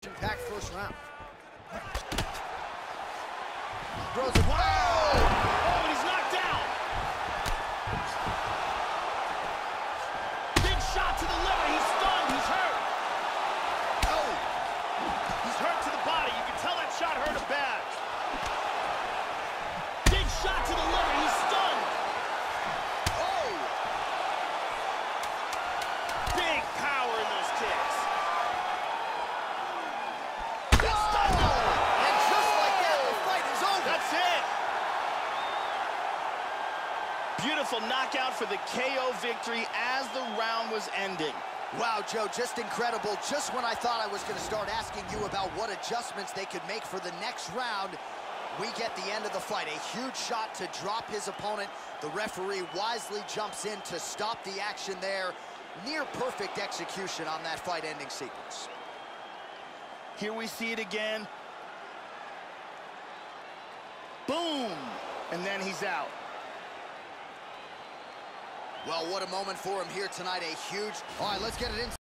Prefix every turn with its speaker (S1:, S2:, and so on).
S1: Packed first round. Throws it. Whoa!
S2: Oh, and he's knocked down. Big shot to the liver. He's stunned. He's hurt.
S1: Oh!
S2: He's hurt to the body. You can tell that shot hurt him bad. Big shot to the liver. He's stunned.
S1: Oh!
S2: Big power in those kicks. Beautiful knockout for the KO victory as the round was ending.
S1: Wow, Joe, just incredible. Just when I thought I was going to start asking you about what adjustments they could make for the next round, we get the end of the fight. A huge shot to drop his opponent. The referee wisely jumps in to stop the action there. Near perfect execution on that fight-ending sequence.
S2: Here we see it again. Boom! And then he's out.
S1: Well, what a moment for him here tonight. A huge... All right, let's get it in.